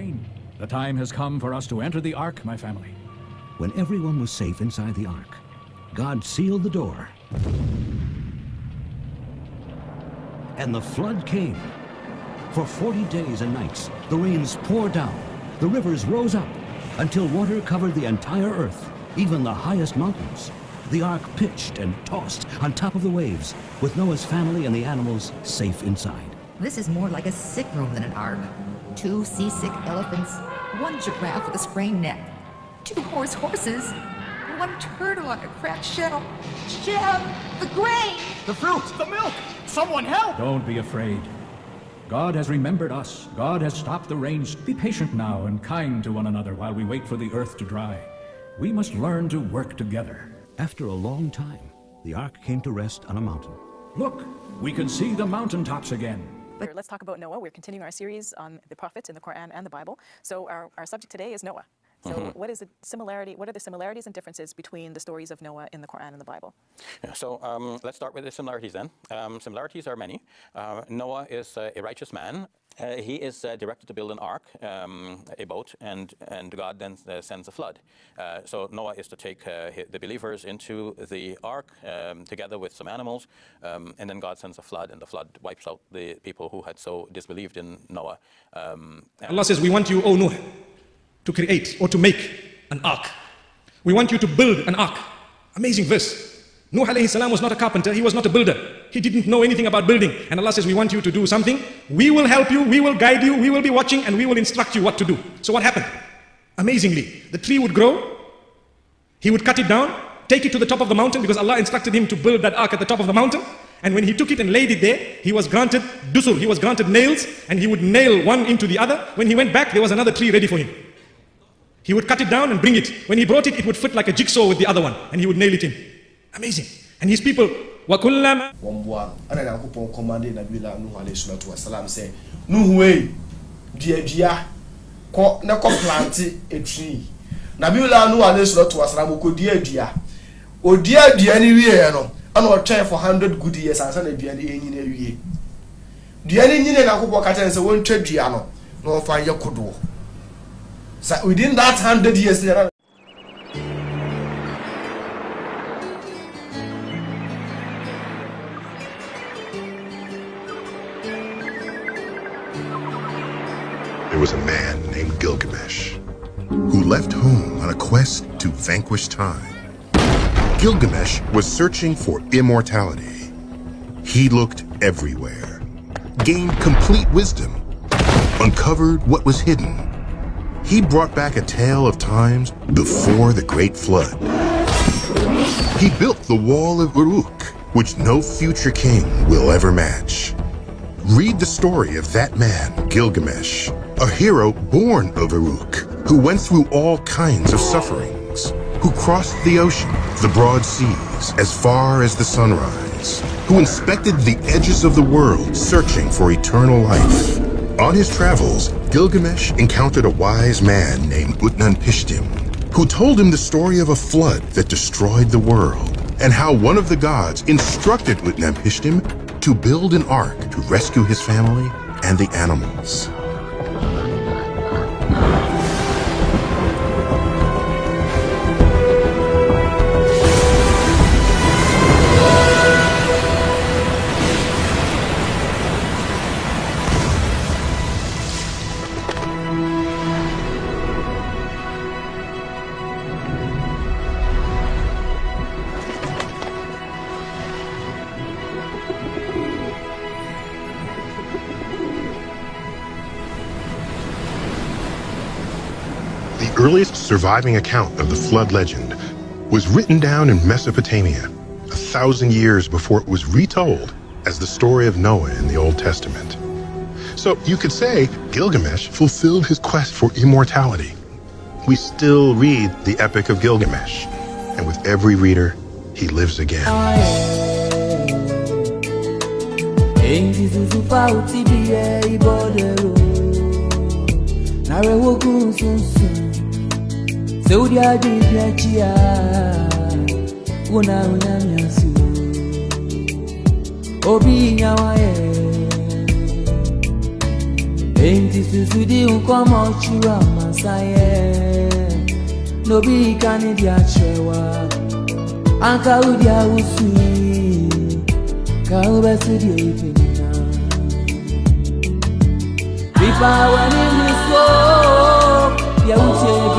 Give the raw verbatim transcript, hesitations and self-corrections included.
rain. The time has come for us to enter the ark, my family. When everyone was safe inside the ark, God sealed the door. And the flood came. For forty days and nights, the rains poured down, the rivers rose up, until water covered the entire earth, even the highest mountains. The ark pitched and tossed on top of the waves, with Noah's family and the animals safe inside. This is more like a sick room than an ark. Two seasick elephants, one giraffe with a sprained neck, two horse horses, one turtle on a cracked shell. Shem, the grain! The fruit! The milk! Someone help! Don't be afraid. God has remembered us. God has stopped the rains. Be patient now and kind to one another while we wait for the earth to dry. We must learn to work together. After a long time, the ark came to rest on a mountain. Look, we can see the mountaintops again. But let's talk about Noah. We're continuing our series on the prophets in the Quran and the Bible. So our, our subject today is Noah. So mm-hmm. what is the similarity? What are the similarities and differences between the stories of Noah in the Quran and the Bible? Yeah, so um, let's start with the similarities then. Um, similarities are many. Uh, Noah is uh, a righteous man. Uh, he is uh, directed to build an ark, um, a boat, and, and God then uh, sends a flood. Uh, so Noah is to take uh, the believers into the ark um, together with some animals, um, and then God sends a flood, and the flood wipes out the people who had so disbelieved in Noah. Um, Allah says, we want you, O Noah, to create or to make an ark. We want you to build an ark. Amazing verse. Nuh alayhi salam was not a carpenter, he was not a builder. He didn't know anything about building. And Allah says, we want you to do something. We will help you, we will guide you, we will be watching, and we will instruct you what to do. So what happened? Amazingly, the tree would grow, he would cut it down, take it to the top of the mountain, because Allah instructed him to build that ark at the top of the mountain. And when he took it and laid it there, he was granted dusur, he was granted nails, and he would nail one into the other. When he went back, there was another tree ready for him. He would cut it down and bring it. When he brought it, it would fit like a jigsaw with the other one, and he would nail it in. Amazing. And his people, وَكُلَّمَا Wambwa, ana na kupon commandé Nabila Nuh alayhi salatu wasalam say, Nuh way, dia dia, ko na ko plant a tree. Nabila Nuh alayhi salatu wasalam ko dia dia. O dia dia ni wie no, ana o try for one hundred good years ansa na dia ni enyi na wie. Dia ni nyine na kupon ka tell say won twa dia no, no fa ye kodo. So within that one hundred years there. There was a man named Gilgamesh who left home on a quest to vanquish time. Gilgamesh was searching for immortality. He looked everywhere, gained complete wisdom, uncovered what was hidden. He brought back a tale of times before the Great Flood. He built the Wall of Uruk, which no future king will ever match. Read the story of that man, Gilgamesh, a hero born of Uruk, who went through all kinds of sufferings, who crossed the ocean, the broad seas, as far as the sunrise, who inspected the edges of the world, searching for eternal life. On his travels, Gilgamesh encountered a wise man named Utnapishtim, who told him the story of a flood that destroyed the world, and how one of the gods instructed Utnapishtim to build an ark to rescue his family and the animals. The earliest surviving account of the flood legend was written down in Mesopotamia, a thousand years before it was retold as the story of Noah in the Old Testament. So you could say Gilgamesh fulfilled his quest for immortality. We still read the Epic of Gilgamesh, and with every reader, he lives again. Saudia Diplachia, Una Unamiasu, Obi Yawae, Enti susudi unkomo chiwa masaye no bi kani dia chewa anka udia usui ka ubesudi ipina bipa wani miso ya uche